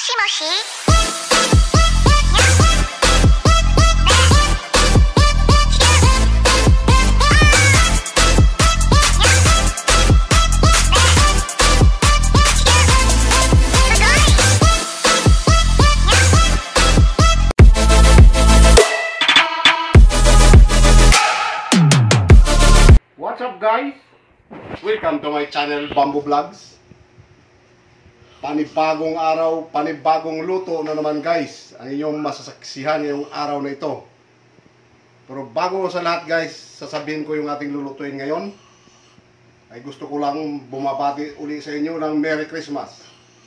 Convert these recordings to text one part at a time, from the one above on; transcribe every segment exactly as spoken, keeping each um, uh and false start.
What's up guys? Welcome to my channel Bamboo Vlogs. Panibagong araw, panibagong luto na naman guys. Ang inyong masasaksihan ngayong araw na ito. Pero bago sa lahat guys, sasabihin ko yung ating lulutuin ngayon. Ay gusto ko lang bumabati uli sa inyo ng Merry Christmas.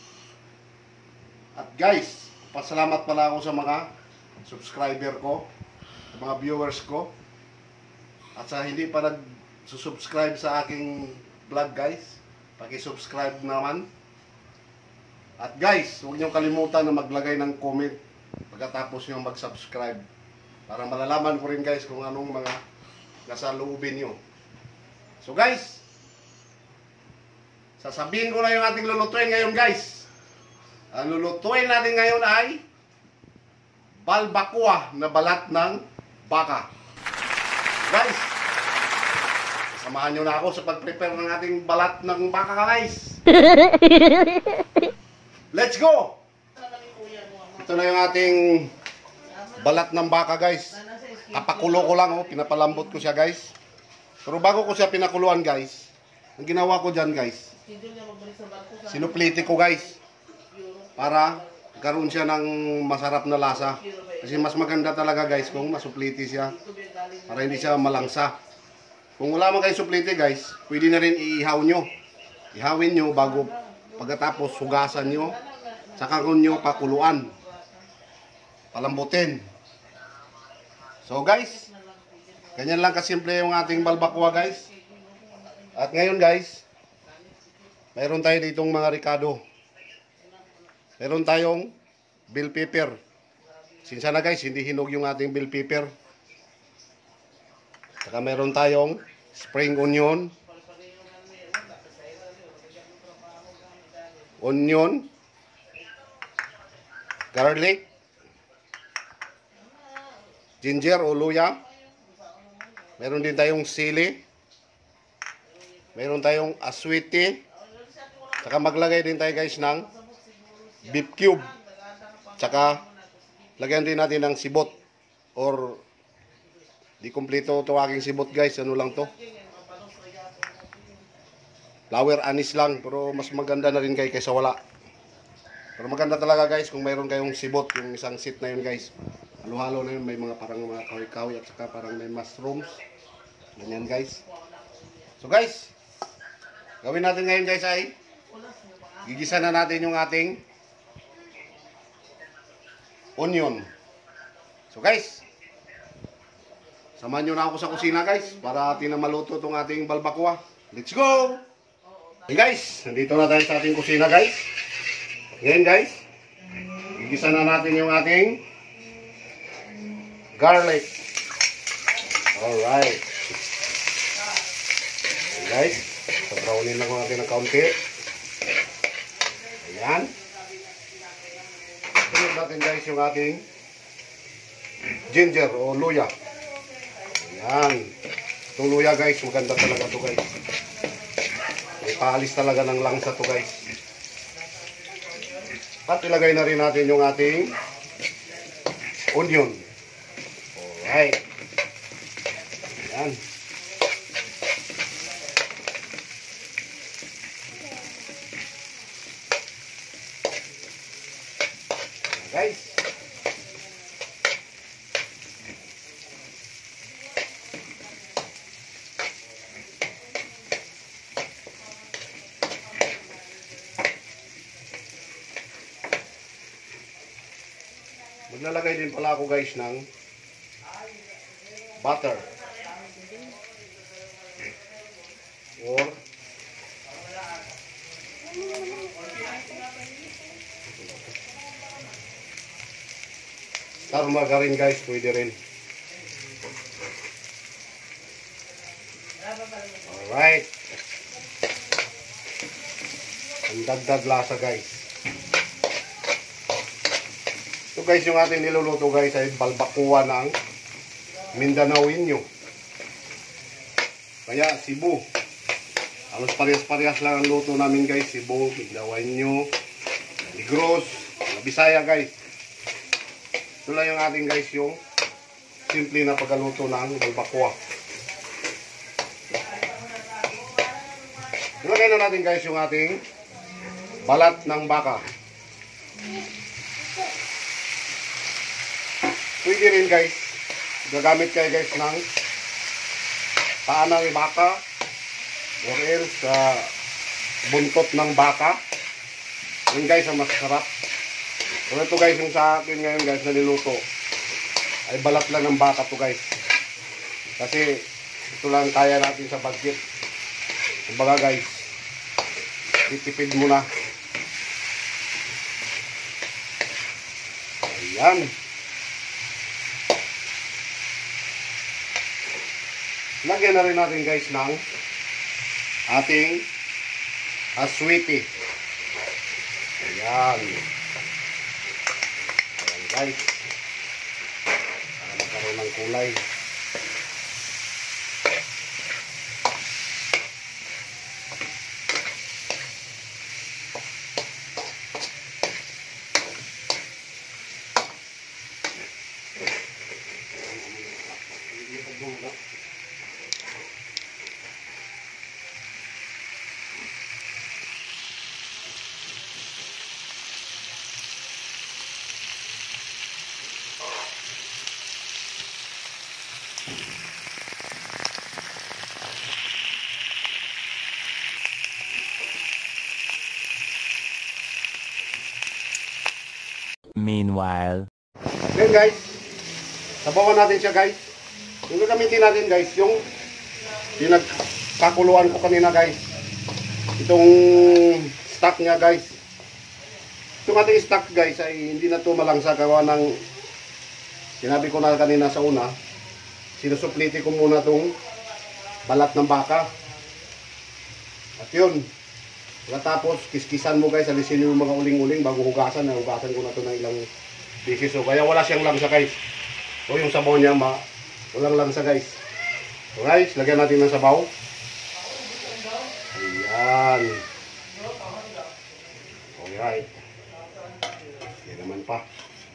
At guys, pasalamat pala ako sa mga subscriber ko, mga viewers ko. At sa hindi pa nag subscribe sa aking vlog guys, paki-subscribe naman. At guys, huwag niyo kalimutan na maglagay ng comment pagkatapos niyo mag-subscribe para malalaman ko rin guys kung anong mga nasa loobin niyo. So guys, sasabihin ko na yung ating lulutuin ngayon guys. Ang lulutuin natin ngayon ay balbacoa na balat ng baka. Guys, samahan nyo na ako sa pag-prepare ng ating balat ng baka guys. Let's go! Ito na yung ating balat ng baka guys. Kapakulo ko lang, oh. Pinapalambot ko siya guys. Pero bago ko siya pinakuluan guys, ang ginawa ko dyan guys, sinuplite ko guys para karoon siya ng masarap na lasa. Kasi mas maganda talaga guys kung masuplite siya para hindi siya malangsa. Kung wala man kayo suplite guys, pwede na rin iihaw nyo. Ihawin nyo bago pagkatapos hugasan nyo. Saka nyo pakuluan. Palambutin. So guys, ganyan lang kasimple yung ating balbacoa guys. At ngayon guys, mayroon tayo ditong mga ricado. Mayroon tayong bell pepper. Sinsa na guys, hindi hinog yung ating bell pepper. Saka mayroon tayong spring onion, onion, garlic, ginger o luya. Mayroon din tayong sili. Mayroon tayong aswiti. Saka maglagay din tayo guys ng beef cube. Saka lagyan din natin ng sibot or di kompleto ito aking sibot guys. Ano lang to, flower anis lang. Pero mas maganda na rin guys kaysa wala. Pero maganda talaga guys kung mayroon kayong sibot. Yung isang seat na yun guys, halo-halo na yun. May mga parang mga kawi-kawi at saka parang may mushrooms. Ganyan guys. So guys, gawin natin ngayon guys ay gigisa na natin yung ating onion. So guys, samahan nyo na ako sa kusina guys para atin na maluto itong ating balbacoa. Let's go! Okay guys, nandito na tayo sa ating kusina guys. Ngayon guys, igisa na natin yung ating garlic. Alright. Okay guys, sabrownin lang natin ng kaunti. Ayan. Tingnan natin guys yung ating ginger o luya. Yan. Itong luya guys, maganda talaga to guys. May paalis talaga ng langsa to guys. At ilagay na rin natin yung ating onion. Alright. Yan. Guys. Maglalagay din pala ako guys ng butter or star margarine guys, pwede rin. Alright, ang dagdag lasa guys. guys yung ating niluluto guys ay balbacoa ng Mindanaoenyo. Kaya Cebu. Halos parehas-parehas lang ang luto namin guys. Cebu, Mindanaoenyo, Negros, Bisaya guys. Ito lang yung ating guys yung simple na pagkaluto ng balbacoa. Ilagay na natin guys yung ating balat ng baka. Pwede rin guys, gagamit kayo guys ng paa ng baka or else sa uh, buntot ng baka. Yun guys ang masarap. So ito guys yung sa akin ngayon guys na niluto ay balat lang ng baka to guys. Kasi ito lang kaya natin sa budget. Kumbaga guys, titipid muna. Ayan. Lagyan na rin natin guys ng ating aswiti. Ayan. Ayan guys. Para magkaroon ng kulay. Meanwhile, then guys, sabawan natin siya guys. Yung gagamitin natin guys, yung pinagkakuluan ko kanina guys. Itong stock niya guys. Itong ating stock guys ay hindi na ito malangsa gawa ng sinabi ko na kanina sa una. Sinusupliti ko muna itong balat ng baka. At yun. Tapos, kiskisan mo guys, alisin yung mga uling-uling bago hugasan. Hugasan ko na ito ng ilang pieces. So, kaya wala siyang langsa guys. So, yung sabaw niya, ma walang langsa guys. So guys, lagyan natin ng sabaw. Ayan. Alright. Yan naman pa.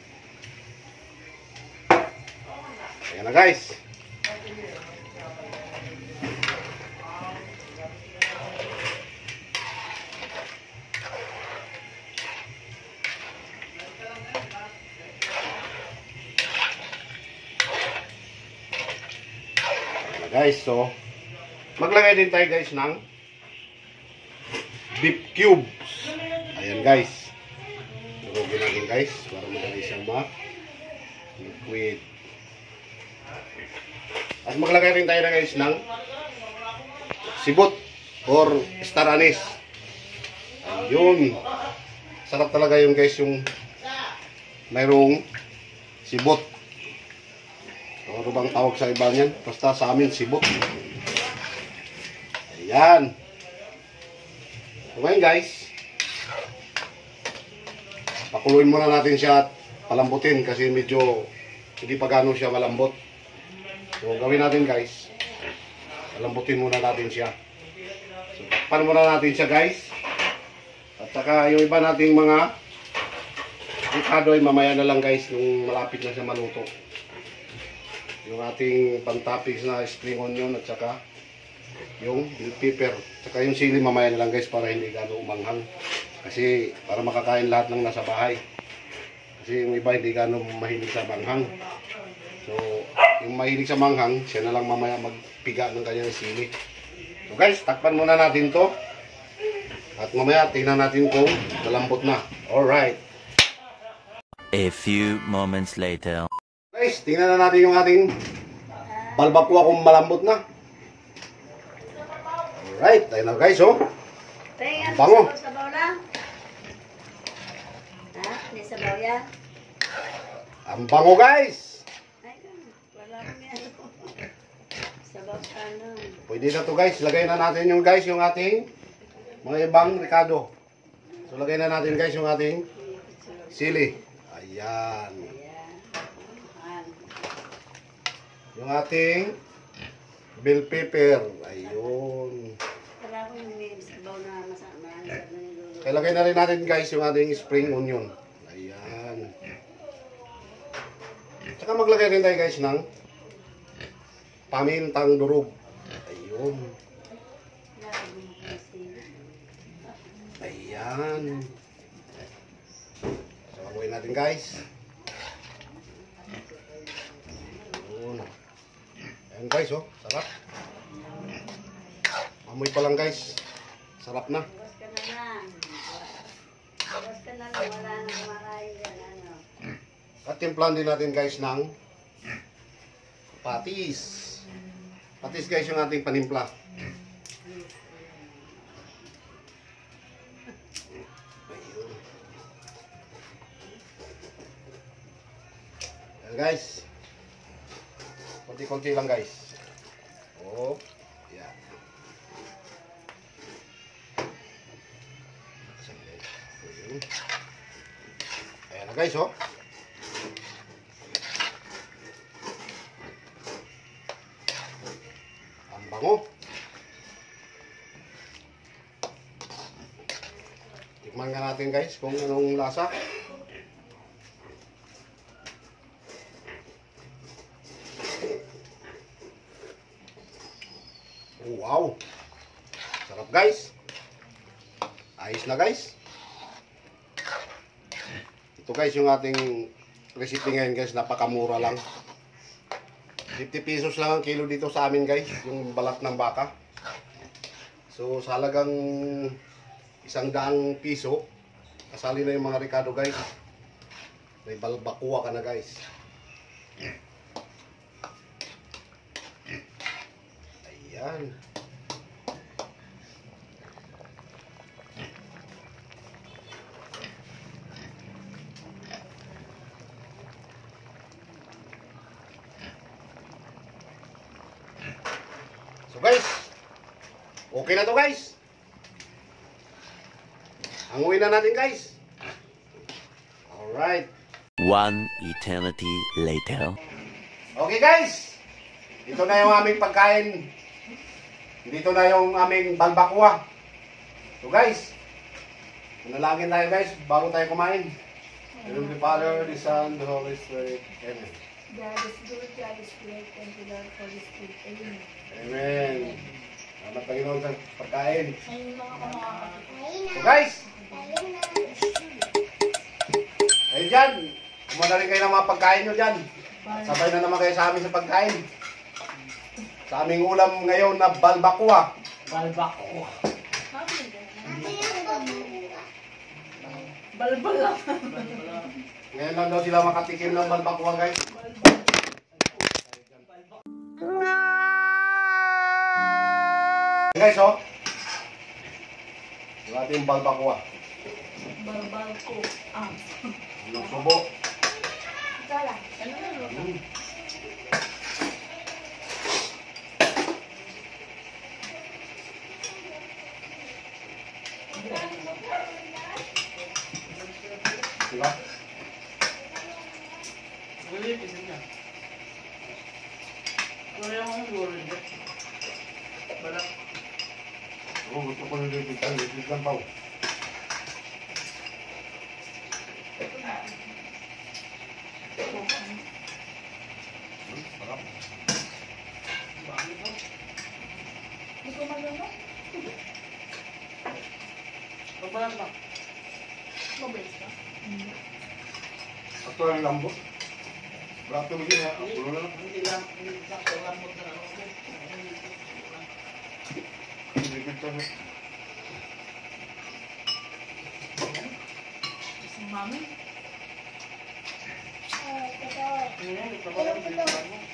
Ayan na guys. Guys, so maglagay din tayo guys ng beef cubes. Ayan guys. Durugin natin guys para madali siyang ma-liquid. At maglagay rin tayo na guys ng sibot or star anise. Ayun. Sarap talaga yung guys yung mayroong sibot. Ano bang tawag sa iba niyan? Basta sa amin, sibot. Ayan. So ngayon guys, pakuluin muna natin siya at palambutin kasi medyo hindi pa gano'n siya malambot. So gawin natin guys, palambutin muna natin siya. So takpan muna natin siya guys. At saka yung iba nating mga ricado ay mamaya na lang guys nung malapit na siya maluto. Yung ating pantapis na spring onion at saka yung bell pepper. Saka yung sili mamaya na lang guys para hindi gano'ng umanghang. Kasi para makakain lahat ng nasa bahay. Kasi yung iba hindi gano'ng mahilig sa manghang. So yung mahilig sa manghang, siya na lang mamaya magpiga ng kanyang sili. So guys, takpan muna natin to. At mamaya tingnan natin kung malambot na. Alright. A few moments later. Guys, tingnan na natin yung ating balbacoa kung malambot na. Alright, tayo na guys, oh. Bango. Sabaw lang. Ha? Hindi sabaw yan? Ang bango guys. Ay, wala kami ano. Sabaw ano. Pwede na to guys. Lagay na natin yung guys, yung ating mga ibang ricado. So lagay na natin guys yung ating sili. Ayan. Ayan. Ayan. Yung ating bell pepper. Ayun. Kala ko yung may sabaw na masama. Masarap na niluluto. Kaya lagay na rin natin guys yung ating spring onion. Ayan. Tsaka maglagay rin tayo guys ng pamintang durog. Ayun. Lagi mo kasi. Ayan. So, haluin natin guys. Ayun. Ayan guys, oh. Sarap. Amoy pa lang guys. Sarap na. Bawas ka na lang. Bawas ka na lang. Wala na kumakain dyan. Ano? At timplahan din natin guys ng patis. Patis guys yung ating panimpla. Ayun. Ayan guys. Konti-konti lang guys. Oh, yan. Ayun. Ayan na guys, oh. Ang bango. Tikman nga natin guys kung anong lasa. Oh, wow. Sarap guys. Ayos na guys. Ito guys yung ating recipe ngayon guys. Napakamura lang. fifty pesos lang ang kilo dito sa amin guys. Yung balat ng baka. So sa halagang isang daang piso, kasali na yung mga Ricardo guys. May balbakuwa ka na guys. Ayan. So guys, okay na to guys. Hanguin na natin guys. Alright. One eternity later. Okay guys, ito na yung aming pagkain. Dito na yung aming balbakwa. So guys, manalangin tayo guys bago tayo kumain. In the name of the Father, the Son, the Holy Spirit. Amen. God is good, God is great, thank you Lord for this food. Amen. Amen. Salamat Panginoon sa pagkain. Ayun mga kamakakapit. So guys, ayun dyan. Kumana rin kayo ng mga pagkain nyo dyan. Sabay na naman kayo sa amin sa pagkain. Sa aming ulam ngayon na balbakwa. Balbako. Balbal lang. Ngayon lang daw sila makatikim ng balbakwa guys. Guys oh. Yung ating balbakwa. Balbal ko. Ah. Yung subo. Ito lang. Ano na luto? Mm. Diba? Wala yung isa niya. Wala yung mga gulay niya. Wala. Oo, gusto ko nung litis lang. Litis lang pa. Sarap. Hindi ko maganda. Papalat na. Mabilis ka? Ito ang lambot. Brato mo yun ha. Pulo na lang. Hindi lang. Hindi sakto lamot na lang ako. Litis lang. Isang mami. Ngayon, ito pa lang. Ito pa lang.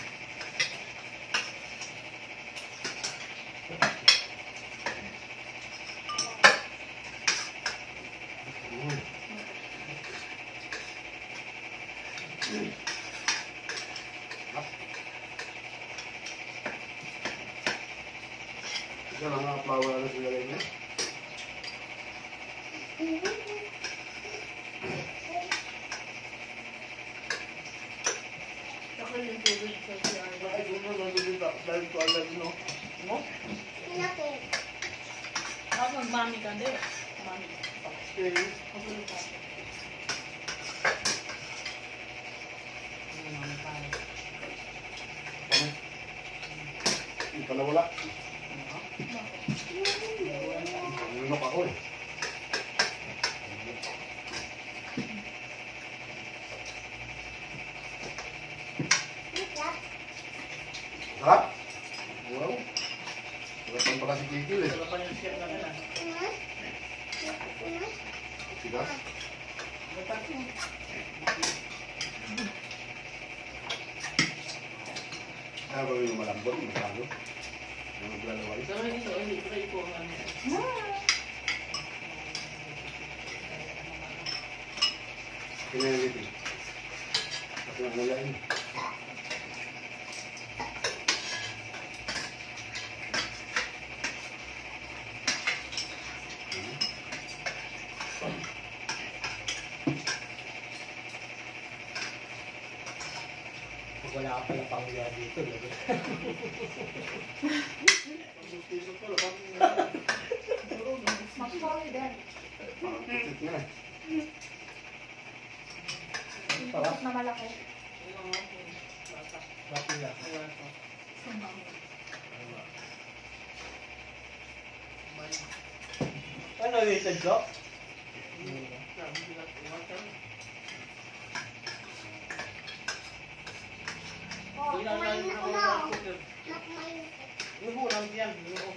Isa lang ang flower na sila rin niya. Dahil ko agad, no? Mo? Pinakit. Ako magmami ka din. Mami. Okay. Magulo ka. Hindi pa nawala. Nunok ako eh. Sarap? Wow. Sarap pala si Kikil eh. Wala pa yung share na nila. Sigas. Kaya ba yung malambot, masyado? Yung maglalaway. Pero hindi ko, hindi ko rin po ang ano. Pinayalitin. Kasi ang nalain. Wala ka pala panguya dito. Piso ko, lapang Mag-sorry din. Parang pusit nga eh. Tapos na malaki. Bakit na? Ano yung sa job? Oh, kumain na ko na. Nakumain. Yung hulang yan. Yung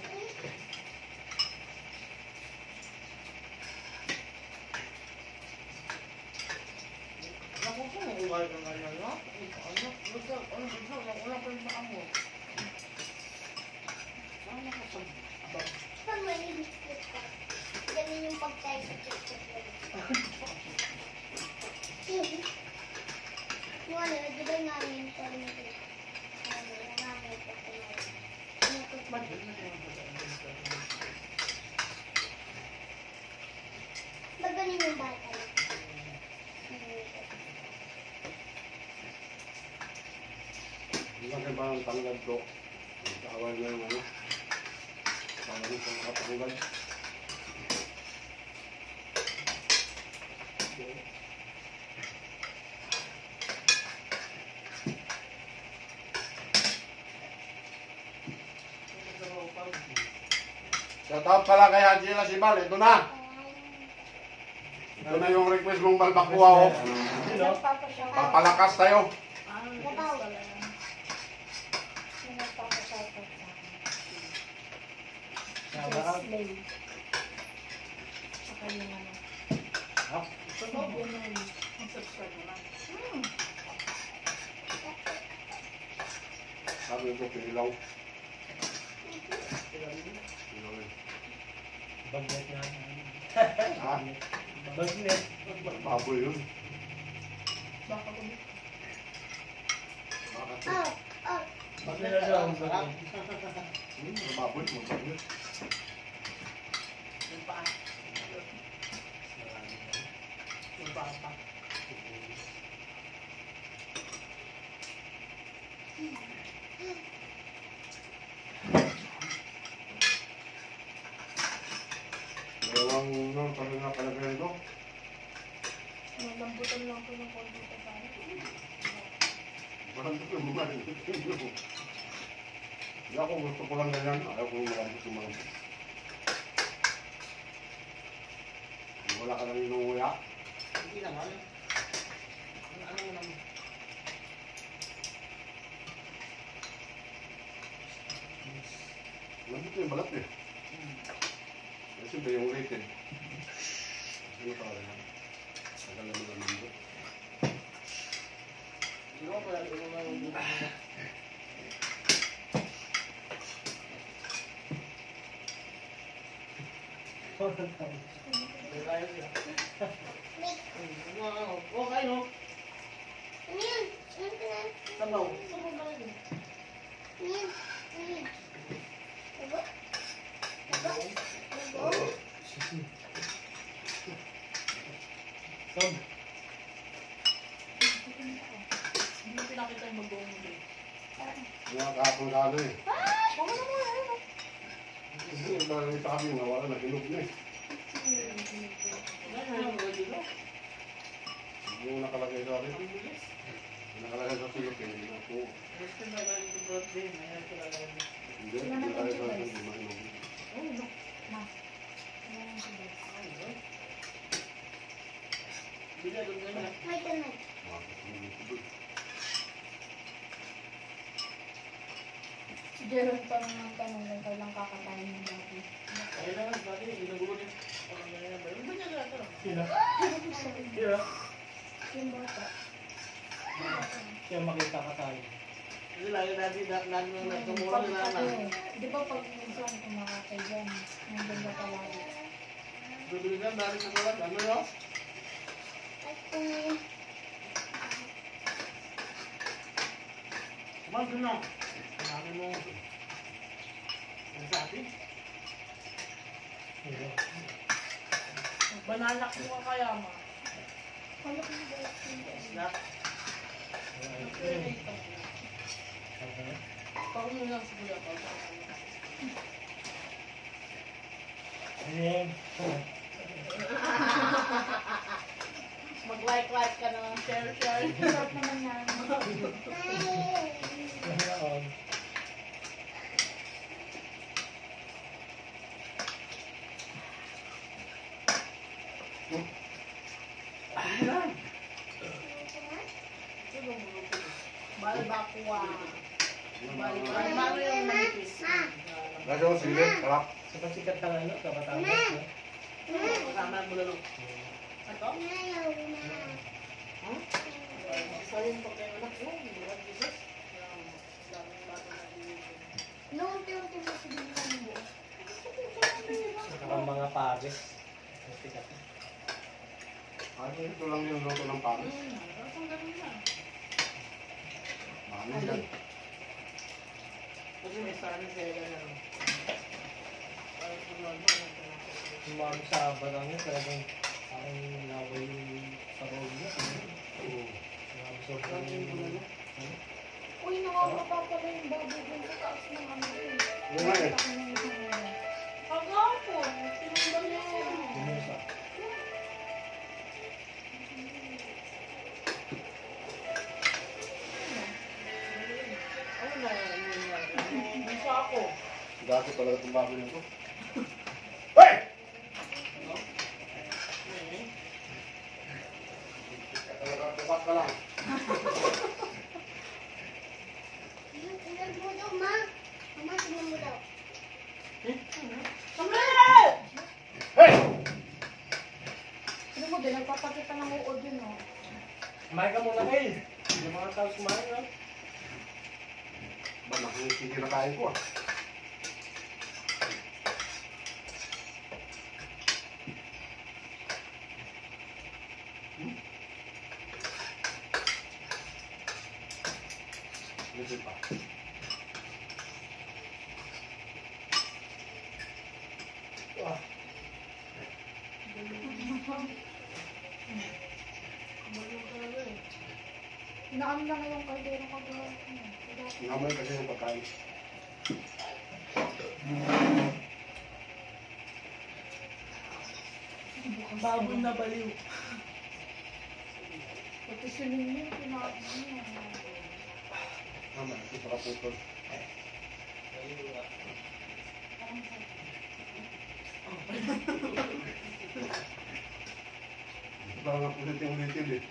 Naku ko, ugal ka nga yan, no? Ano? Ano? Ano? Ano? Wala pa rin sa amo. Ano ka sa... Pag malinis ka. Ganun yung pagkain sa TikTok. Yung ano, di ba yung namin ito? Ano, yung namin ito. Ba't ganun yung bata? Hindi ba kayo parang tanggad bro? Kaawal na yung ano. Parang ano pang katanggad. Shout out pala kay Hajila Sibal. Ito na. Ito na yung request mong balbakuha oh. Nagpapasya ka. Papalakas tayo. Ah, Gabaw. pala yan. Yung nagpapasya ka sa Nabahag? slave. Saka yung ano. Ha? Yun yung mag-subscribe mo lang. Hmm. Sabi ko, pinilaw. Pinilaw eh. Bagnet na. Ha? Bagnet. Baboy yun. Baka kung Bakit? Oh, oh. Bagnet na daw. Bagnet. Hmm, baboy. Baboy. Yung paa. Yung paa pa. Dalawang nung pala na palagay ito. nalambutan lang ko ng konti sa pare. Parang ito yung mga ito. Hindi ako gusto ko lang ganyan. Ayaw ko yung marami sa mga. Wala ka lang inuuya. Hindi naman. Ano ano mo naman? Nandito yung balat eh. Kasi ba yung rated? Ano pa rin yan? Tagal naman ang mundo. Hindi ko pala ito naman yung buka mo. Hindi tayo siya. Nick, Hmm, ano, ano? Oh, kayo no? ano yun? Ano ka na? Sabaw. Sabaw ba yun? Ano yun? Ano yun? Sabaw? Sabaw? Sabaw? Tom. Hindi ko pinakita yung mag-go mo din. Mga kahapon ka ano eh. Kasi yung mga sa kami, nawala na, hinog na eh. Hindi mo nakalagay sa akin. Nakalagay sa silok eh. Hindi na po. Hindi, hindi tayo sa akin. Hindi mainog. May tanong. Si Jeron pa naman tanong lang kailang kakatayin ng dati. Sino? Sino? Yung bata. Siya makita ka tayo. Kasi lagi natin, lagi nang nagkamura Pag na ano naman. eh, di ba pag minsan kumakatay dyan, nandun ka palagi. Duduligan, dahil sa mga, ano yun? At kung Kumain ko na. Sabi mo. Ano sa atin? Sino? Bananak mo ka kaya, ma. Kala ko ba yung Snap. Okay. Pag mo lang sa buya pa. Ayan. Mag-like-like ka na, share-share. sarap naman yan. Ayan. Balbakwa. Balbakwa yung manipis. Lagi mo sili, kalap. Sikat-sikat ng ano, kabataan mo. Kasama mo lang. Ito? ayaw na. Sayin ko kayo anak ko. Murag Jesus. Daming bata na dito. Noon-unti mo sa bilihan mo. Saka mga pagis. Sikat. Ano ito lang yung luto ng panis? Hmm, ang ganun na. Panis yan. Kasi may sarang sila na. Parang sunod mo. Yung mga sa barang niya, talagang ang naway sa road niya. Oo. Marami sobrang Uy, nakakapa pala yung baboy dun sa taas ng ano eh. Yung nga eh. Ako na yung isang ano. Pagkakapon, sinundan niya ko. Kumusta? Ano na yun yan? Bisa ako. Dati talaga itong baboy na ito. Hey! Talaga tupat ka lang. Tingnan mo daw, ma. Mama, tingnan mo daw. Hey! Ano mo din, nagpapakita ng uod yun oh. Kumain ka muna, Kay. Yung mga tao kumain, no? Ba, nakikita kinakain ko ah. Listen pa. Ah, Inaano na ngayon kaldero kagawa ko na. Namoy kasi yung pagkain. Baboy na baliw. Pati siling yun, pinakain niya. Tama, ito sa kaputol. Parang nga ulitin-ulitin eh.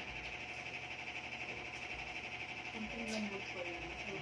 Kunting lambot pa yun.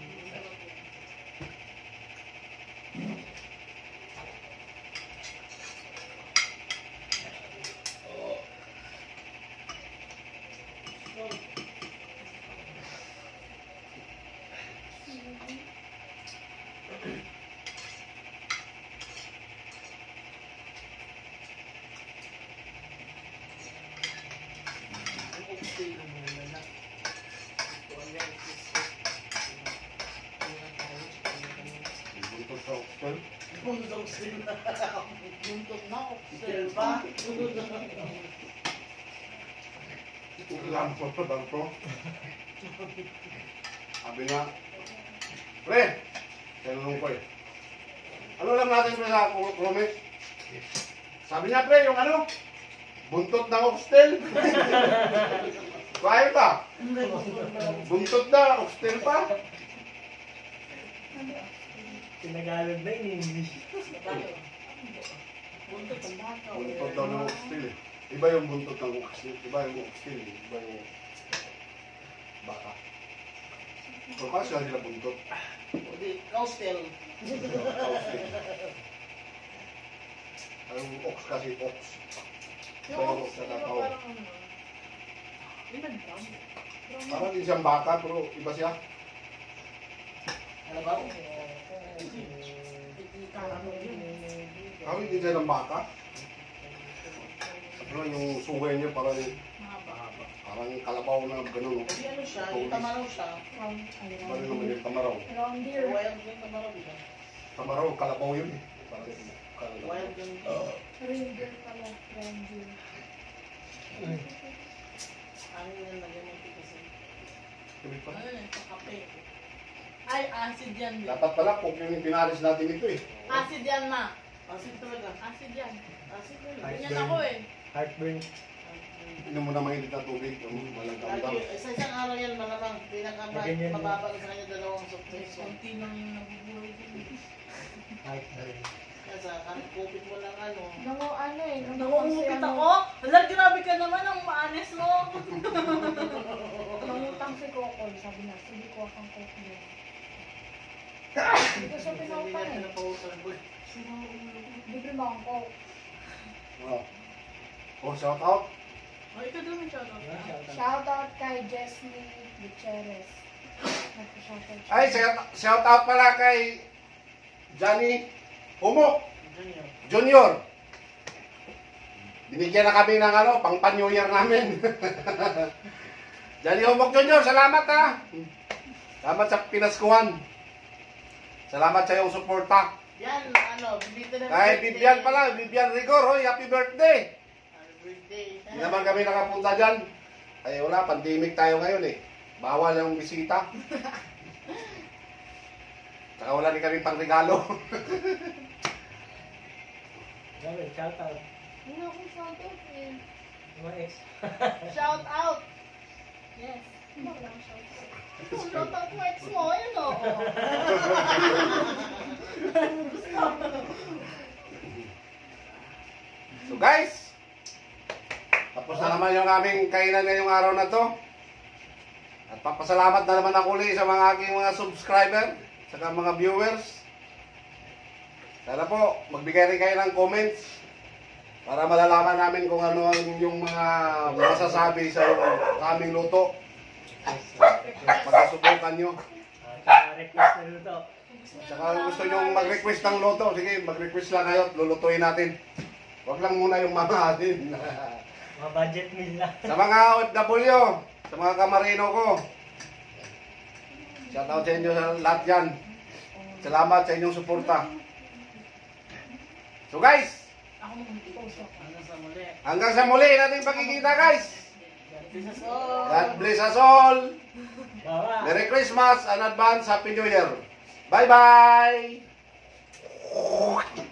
Ang okay ng mga lanak. Ito ang yan. Buntot sa oxtel. Bundok sila. Bundok na oxel pa. Ulam ko pa daw to. Sabi nga, Pre, tinanong ko eh. Ano lang natin pre sa comment? Sabi niya pre, yung ano? Buntot ng oxtail. Kaya ba? Buntot na, oxtail pa. Tinagalog na yun, English. Buntot ang baka. Buntot daw ng oxtail eh. Iba yung buntot ng oxtail. Iba yung oxtail eh. Iba yung baka. So, paano sila nila buntot? Hindi, coastal. Oxtail. Ang ox kasi ox. Iba yung ox na tao. Parang ano. Inagdam. Parang din siyang baka pero iba siya. Ano ba? Kami din siya ng baka. Ano yung sungay niya parang Mahaba. parang kalabaw na gano'n. Kasi ano siya, yung tamaraw siya. Round, ay, Parang round naman deer. yung tamaraw. Round deer. Wild yung tamaraw dito. Tamaraw, kalabaw yun eh. Parang kalabaw. Wild yung Reindeer pala. Round deer. ano yung lagyan mo kasi. Sabi pa. Ano yun, sa kape. Ay, acid yan. Bill. Dapat pala kung yung pinaris natin ito eh. Acid yan, ma. Acid talaga. Acid yan. Acid yan. Ganyan ako eh. Heartburn. Inom mo na mainit na tubig. Yung walang kamdam. Lagi, sa isang araw yan, malamang. Ganyan yan. Pinakamababa sa kanya dalawang soft drinks. Kunti lang yung nabubuhay din. Heartburn. Kasi ang kupit mo lang ano. Nangu, ano eh. Nangungupit si ano, ako? Wala, grabe ka naman ang maanes mo. Nangutang si Kokol. Sabi na, sige ko akong Kokol. Hindi ko siya Hindi pinautan nga eh. pinapausan ko. Libre mo akong Coke. Oh. Oh, shout out. Ay, ikaw doon siya. no? Shoutout kay Jesney Gutierrez. Nagpa-shoutout siya. Ay, shout, shout out pala kay Johnny Humok Ganyan. Junior. Binigyan na kami ng ano, pang pan-New Year namin. Johnny Humok Junior, salamat ha. Salamat sa pinaskuhan. Salamat sa iyong suporta. Yan, ano, bibita na. Kay Bibian pala, Bibian Rigor, hoy, happy birthday! Happy birthday. Hindi naman kami nakapunta dyan. Ay wala, pandemic tayo ngayon eh. Bawal yung bisita. Saka wala rin kami pang regalo. Grabe, shout out. Hindi na akong shoutout eh. Mga ex. Shout out. Yes. Hindi ako lang shoutout. Shout out mo ex mo, yun o. So guys, tapos na naman yung aming kainan ngayong araw na to. At papasalamat na naman ako ulit sa mga aking mga subscriber, saka mga viewers. Sana po, magbigay rin kayo ng comments para malalaman namin kung ano ang yung mga masasabi sa, sa aming luto. Pagkasubukan nyo. Ah, request na luto. Saka kung gusto nyo mag-request ng luto, sige, mag-request lang kayo at lulutuin natin. Huwag lang muna yung mga din. Mga budget meal na. Sa mga O F W, sa mga kamarino ko, shoutout sa inyo sa lahat yan. Salamat sa inyong suporta. So guys, Ako mag-post ako. Hanggang sa muli. hanggang sa muli nating pagkikita guys. This is all. God bless us all. Bawa. Merry Christmas and advance Happy New Year. Bye bye.